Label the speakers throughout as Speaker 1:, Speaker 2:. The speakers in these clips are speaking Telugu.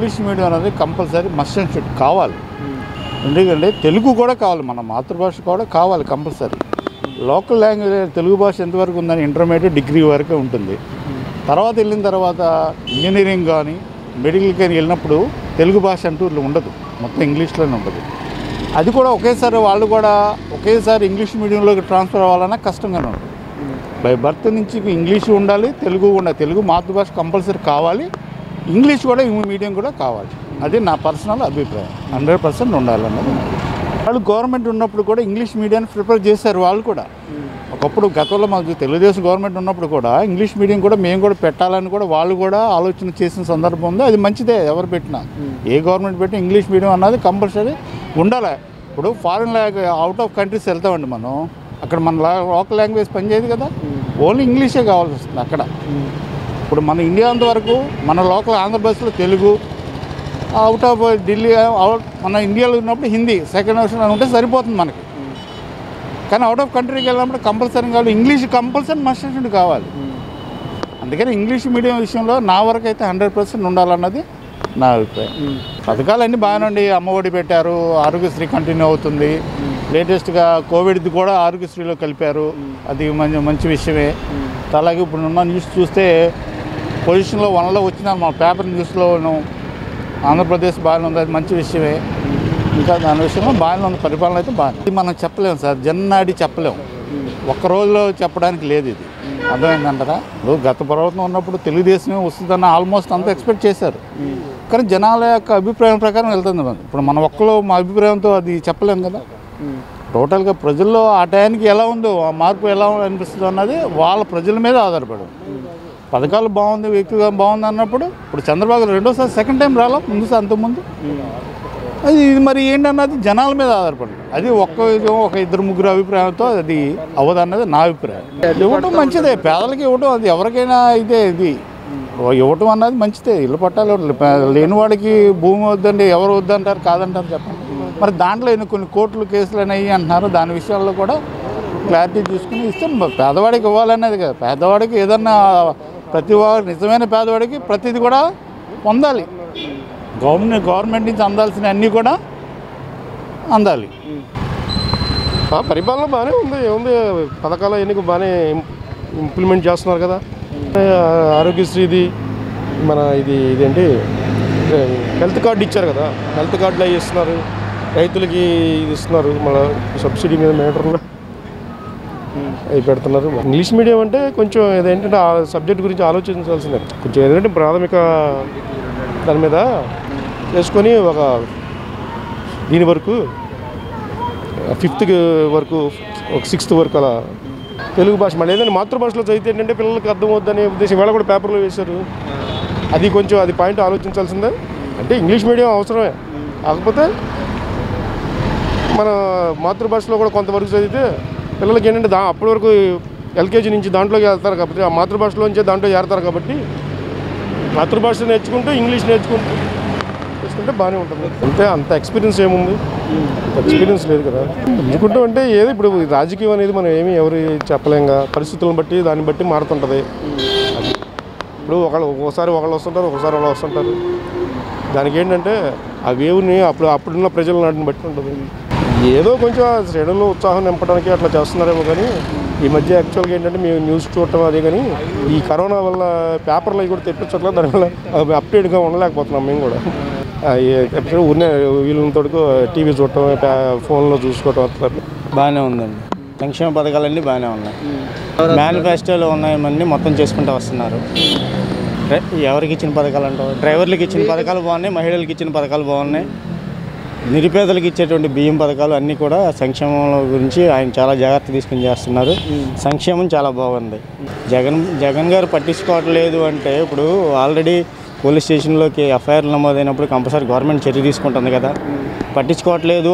Speaker 1: ఇంగ్లీష్ మీడియం అనేది కంపల్సరీ మస్ట్ అండ్ షుడ్ కావాలి. ఎందుకంటే తెలుగు కూడా కావాలి, మన మాతృభాష కూడా కావాలి కంపల్సరీ. లోకల్ లాంగ్వేజ్ తెలుగు భాష ఎంతవరకు ఉందని ఇంటర్మీడియట్ డిగ్రీ వరకే ఉంటుంది. తర్వాత వెళ్ళిన తర్వాత ఇంజనీరింగ్ కానీ మెడికల్ కానీ వెళ్ళినప్పుడు తెలుగు భాష అంటూ ఉండదు, మొత్తం ఇంగ్లీష్లోనే ఉంటుంది. అది కూడా ఒకేసారి వాళ్ళు కూడా ఒకేసారి ఇంగ్లీష్ మీడియంలోకి ట్రాన్స్ఫర్ అవ్వాలన్నా కష్టంగానే ఉంటుంది. బై బర్త్ నుంచి ఇంగ్లీష్ ఉండాలి, తెలుగు ఉండాలి. తెలుగు మాతృభాష కంపల్సరీ కావాలి, ఇంగ్లీష్ కూడా మీడియం కూడా కావాలి. అది నా పర్సనల్ అభిప్రాయం. 100% ఉండాలన్నది. వాళ్ళు గవర్నమెంట్ ఉన్నప్పుడు కూడా ఇంగ్లీష్ మీడియాన్ని ప్రిపేర్ చేశారు. వాళ్ళు కూడా ఒకప్పుడు గతంలో మాకు తెలుగుదేశం గవర్నమెంట్ ఉన్నప్పుడు కూడా ఇంగ్లీష్ మీడియం కూడా మేము కూడా పెట్టాలని కూడా వాళ్ళు కూడా ఆలోచన చేసిన సందర్భం ఉంది. అది మంచిదే, ఎవరు పెట్టినా ఏ గవర్నమెంట్ పెట్టినా ఇంగ్లీష్ మీడియం అన్నది కంపల్సరీ ఉండాలి. ఇప్పుడు ఫారిన్ అవుట్ ఆఫ్ కంట్రీస్ వెళ్తామండి మనం, అక్కడ మన లోకల్ లాంగ్వేజ్ పనిచేయదు కదా, ఓన్లీ ఇంగ్లీషే కావాల్సి వస్తుంది అక్కడ. ఇప్పుడు మన ఇండియా అంతవరకు మన లోకల్ ఆంధ్రప్రదేశ్లో తెలుగు, అవుట్ ఆఫ్ ఢిల్లీ మన ఇండియాలో ఉన్నప్పుడు హిందీ సెకండ్ ఆప్షన్ అని ఉంటే సరిపోతుంది మనకి. కానీ అవుట్ ఆఫ్ కంట్రీకి వెళ్ళినప్పుడు కంపల్సరీ కావాలి, ఇంగ్లీష్ కంపల్సరీ మస్ట్ కావాలి. అందుకని ఇంగ్లీష్ మీడియం విషయంలో నా వరకు అయితే 100% ఉండాలన్నది నా అభిప్రాయం. పథకాలన్నీ బాగానే ఉండి, అమ్మఒడి పెట్టారు, ఆరోగ్యశ్రీ కంటిన్యూ అవుతుంది. లేటెస్ట్గా కోవిడ్ది కూడా ఆరోగ్యశ్రీలో కలిపారు, అది మంచి విషయమే. అలాగే ఇప్పుడు ఉన్న న్యూస్ చూస్తే పొజిషన్లో 1లో వచ్చిన మా పేపర్ న్యూస్లోను ఆంధ్రప్రదేశ్ బాగానే ఉంది, అది మంచి విషయమే. ఇంకా దాని విషయంలో బాగానే ఉంది, పరిపాలన అయితే బాగానే. ఇది మనం చెప్పలేము సార్, జన్నాడి చెప్పలేము, ఒక్క రోజులో చెప్పడానికి లేదు. ఇది అర్థమైందంటారా? ఇప్పుడు గత ప్రభుత్వం ఉన్నప్పుడు తెలుగుదేశమే వస్తుందని ఆల్మోస్ట్ అంతా ఎక్స్పెక్ట్ చేశారు. కానీ జనాల యొక్క అభిప్రాయం ప్రకారం వెళ్తుంది. ఇప్పుడు మన ఒక్కలో మా అభిప్రాయంతో అది చెప్పలేము కదా. టోటల్గా ప్రజల్లో ఆ టైంకి ఎలా ఉందో, ఆ మార్పు ఎలా అనిపిస్తుందో అన్నది వాళ్ళ ప్రజల మీద ఆధారపడి. పథకాలు బాగుంది, వ్యక్తిగా బాగుంది అన్నప్పుడు ఇప్పుడు చంద్రబాబు రెండోసారి సెకండ్ టైం రాలా, అంతకుముందు అది ఇది మరి ఏంటన్నది జనాల మీద ఆధారపడి. అది ఒక ఇద్దరు ముగ్గురు అభిప్రాయంతో అది అవ్వదు అన్నది నా అభిప్రాయం. ఇవ్వటం మంచిదే, పేదలకి ఇవ్వటం అది ఎవరికైనా అయితే ఇది ఇవ్వటం అన్నది మంచిదే. ఇల్లు పట్టాలి, లేని వాడికి భూమి వద్దండి, ఎవరు వద్దంటారు, కాదంటారు చెప్పండి. మరి దాంట్లో కొన్ని కోర్టులు కేసులు అనేవి అంటున్నారు, దాని విషయాల్లో కూడా క్లారిటీ తీసుకుని ఇస్తే పేదవాడికి ఇవ్వాలనేది కదా. పేదవాడికి ఏదన్నా నిజమైన పేదవాడికి ప్రతిదీ కూడా పొందాలి. గవర్నమెంట్ నుంచి అందాల్సిన అన్నీ కూడా అందాలి.
Speaker 2: పరిపాలన బాగానే ఉంది, ఏముంది పథకాలు ఎన్నిక బాగానే ఇంప్లిమెంట్ చేస్తున్నారు కదా. ఆరోగ్యశ్రీది మన ఇదేంటి హెల్త్ కార్డు ఇచ్చారు కదా, హెల్త్ కార్డులు అవి ఇస్తున్నారు, రైతులకి ఇది ఇస్తున్నారు, మళ్ళీ సబ్సిడీ మీద మీటర్లు అవి పెడుతున్నారు. ఇంగ్లీష్ మీడియం అంటే కొంచెం ఏదేంటంటే ఆ సబ్జెక్ట్ గురించి ఆలోచించాల్సిందే కొంచెం. ఎందుకంటే ప్రాథమిక దాని మీద చేసుకొని ఒక దీని వరకు 5th వరకు, ఒక 6th వరకు అలా తెలుగు భాష మళ్ళీ ఏదైనా మాతృభాషలో చదివితే ఏంటంటే పిల్లలకి అర్థమవుద్దనే ఉద్దేశం వేళ కూడా పేపర్లో వేశారు. అది కొంచెం అది పాయింట్ ఆలోచించాల్సిందే. అంటే ఇంగ్లీష్ మీడియం అవసరమే, కాకపోతే మన మాతృభాషలో కూడా కొంతవరకు చదివితే పిల్లలకి ఏంటంటే అప్పటి వరకు ఎల్కేజీ నుంచి దాంట్లోకి వెళ్తారు కాబట్టి, ఆ మాతృభాషలోంచే దాంట్లో చేరతారు కాబట్టి మాతృభాష నేర్చుకుంటూ ఇంగ్లీష్ నేర్చుకుంటే బాగానే ఉంటుంది. అంతే, అంత ఎక్స్పీరియన్స్ ఏముంది, ఎక్స్పీరియన్స్ లేదు కదా. ఎందుకుంటాం అంటే ఏది ఇప్పుడు రాజకీయం అనేది మనం ఎవరు చెప్పలేంగా, పరిస్థితులను బట్టి దాన్ని బట్టి మారుతుంటుంది. ఇప్పుడు ఒకసారి ఒకళ్ళు వస్తుంటారు, ఒకసారి వాళ్ళు వస్తుంటారు. దానికి ఏంటంటే ఆ వేవ్ని అప్పుడున్న ప్రజల నాటిని బట్టి ఉంటుంది. ఏదో కొంచెం శ్రేణుల్లో ఉత్సాహం నింపడానికి అట్లా చేస్తున్నారేమో. కానీ ఈ మధ్య యాక్చువల్గా ఏంటంటే మేము న్యూస్ చూడటం అదే, కానీ ఈ కరోనా వల్ల పేపర్లు అవి కూడా తెప్పించట్లేదు, దానివల్ల అప్డేట్గా ఉండలేకపోతున్నాం మేము కూడా. ఊరినే వీళ్ళతో టీవీ చూడటం, ఫోన్లో చూసుకోవటం అట్లా
Speaker 3: బాగానే ఉందండి. సంక్షేమ పథకాలన్నీ బాగానే ఉన్నాయి, మేనిఫెస్టోలో ఉన్నాయన్నీ మొత్తం చేసుకుంటూ వస్తున్నారు. ఎవరికి ఇచ్చిన పథకాలు అంటారు, డ్రైవర్లకు ఇచ్చిన పథకాలు బాగున్నాయి, మహిళలకు ఇచ్చిన పథకాలు బాగున్నాయి, నిరుపేదలకు ఇచ్చేటువంటి బియ్యం పథకాలు అన్నీ కూడా సంక్షేమం గురించి ఆయన చాలా జాగ్రత్త తీసుకుని చేస్తున్నారు. సంక్షేమం చాలా బాగుంది. జగన్ గారు పట్టించుకోవట్లేదు అంటే, ఇప్పుడు ఆల్రెడీ పోలీస్ స్టేషన్లోకి ఎఫ్ఐఆర్ నమోదైనప్పుడు కంపల్సరీ గవర్నమెంట్ చర్య తీసుకుంటుంది కదా. పట్టించుకోవట్లేదు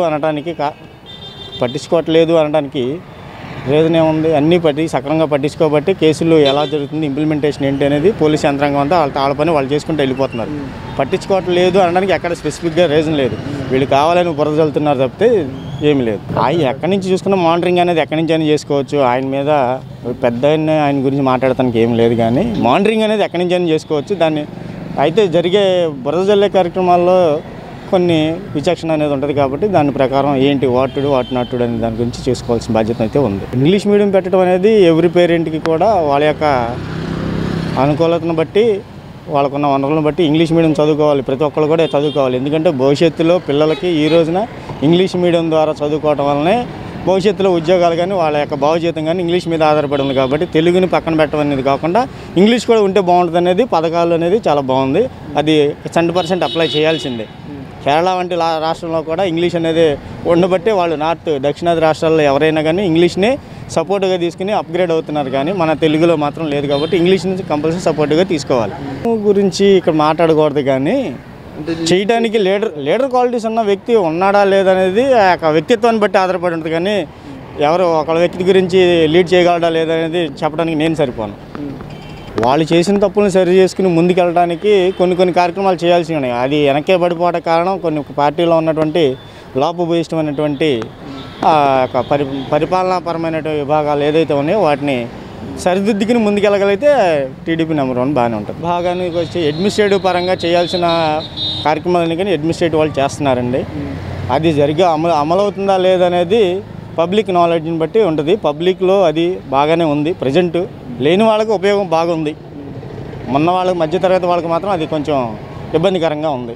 Speaker 3: అనడానికి రీజన్ ఏముంది? అన్నీ సక్రమంగా పట్టించుకోబట్టి కేసులు ఎలా జరుగుతుంది, ఇంప్లిమెంటేషన్ ఏంటి అనేది పోలీస్ యంత్రాంగం అంతా వాళ్ళ పని వాళ్ళు చేసుకుంటూ వెళ్ళిపోతున్నారు. పట్టించుకోవట్లేదు అనడానికి ఎక్కడ స్పెసిఫిక్గా రీజన్ లేదు. వీళ్ళు కావాలని బురద చల్లుతున్నారు తప్పితే ఏమి లేదు. ఆయన ఎక్కడి నుంచి చూసుకున్న మానిటరింగ్ అనేది ఎక్కడి నుంచి అయినా చేసుకోవచ్చు. ఆయన మీద పెద్ద ఆయన గురించి మాట్లాడటానికి ఏం లేదు, కానీ మానిటరింగ్ అనేది ఎక్కడి నుంచి అయినా చేసుకోవచ్చు. దాన్ని అయితే జరిగే బురద జల్లే కార్యక్రమాల్లో కొన్ని విచక్షణ అనేది ఉంటుంది కాబట్టి దాని ప్రకారం ఏంటి వాటుడు వాటినట్టుడు అనే దాని గురించి చేసుకోవాల్సిన బాధ్యత అయితే ఉంది. ఇంగ్లీష్ మీడియం పెట్టడం అనేది ఎవ్రీ పేరెంట్కి కూడా వాళ్ళ యొక్క అనుకూలతను బట్టి వాళ్ళకున్న వనరులను బట్టి ఇంగ్లీష్ మీడియం చదువుకోవాలి. ప్రతి ఒక్కరు కూడా చదువుకోవాలి. ఎందుకంటే భవిష్యత్తులో పిల్లలకి ఈ రోజున ఇంగ్లీష్ మీడియం ద్వారా చదువుకోవడం వల్లనే భవిష్యత్తులో ఉద్యోగాలు కానీ వాళ్ళ యొక్క భావజీతం కానీ ఇంగ్లీష్ మీద ఆధారపడి ఉంది. కాబట్టి తెలుగుని పక్కన పెట్టడం అనేది కాకుండా ఇంగ్లీష్ కూడా ఉంటే బాగుంటుంది అనేది పథకాలు అనేది చాలా బాగుంది. అది 100% అప్లై చేయాల్సిందే. కేరళ వంటి రాష్ట్రంలో కూడా ఇంగ్లీష్ అనేది ఉండబట్టి వాళ్ళు దక్షిణాది రాష్ట్రాల్లో ఎవరైనా కానీ ఇంగ్లీష్ని సపోర్ట్గా తీసుకుని అప్గ్రేడ్ అవుతున్నారు. కానీ మన తెలుగులో మాత్రం లేదు కాబట్టి ఇంగ్లీష్ నుంచి కంపల్సరీ సపోర్ట్గా తీసుకోవాలి. గురించి ఇక్కడ మాట్లాడకూడదు కానీ చేయడానికి లీడర్ క్వాలిటీస్ ఉన్న వ్యక్తి ఉన్నాడా లేదనేది ఆ యొక్క వ్యక్తిత్వాన్ని బట్టి ఆధారపడి ఉంటుంది. కానీ ఎవరు ఒక వ్యక్తి గురించి లీడ్ చేయగలడా లేదనేది చెప్పడానికి నేను సరిపోను. వాళ్ళు చేసిన తప్పులను సరి చేసుకుని ముందుకెళ్ళడానికి కొన్ని కార్యక్రమాలు చేయాల్సి ఉన్నాయి. అది వెనక్కే పడిపోవడం కారణం కొన్ని పార్టీలో ఉన్నటువంటి లోపభూయిష్టమైనటువంటి పరిపాలనాపరమైన విభాగాలు ఏదైతే ఉన్నాయో వాటిని సరిదిద్దుకుని ముందుకెళ్ళగలిగితే టీడీపీ నెంబర్ 1 బాగానే ఉంటుంది. భాగానికి వచ్చి అడ్మినిస్ట్రేటివ్ పరంగా చేయాల్సిన కార్యక్రమాలని కానీ అడ్మినిస్ట్రేటివ్ వాళ్ళు చేస్తున్నారండి. అది అమలవుతుందా లేదనేది పబ్లిక్ నాలెడ్జ్ని బట్టి ఉంటుంది. పబ్లిక్లో అది బాగానే ఉంది. ప్రజెంట్ లేని వాళ్ళకి ఉపయోగం బాగుంది. మొన్న వాళ్ళకి మధ్యతరగతి వాళ్ళకి మాత్రం అది కొంచెం ఇబ్బందికరంగా ఉంది.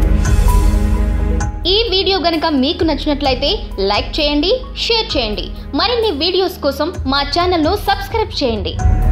Speaker 4: ఈ వీడియో గనుక మీకు నచ్చినట్లయితే లైక్ చేయండి, షేర్ చేయండి. మరిన్ని వీడియోస్ కోసం మా ఛానల్ను సబ్స్క్రైబ్ చేయండి.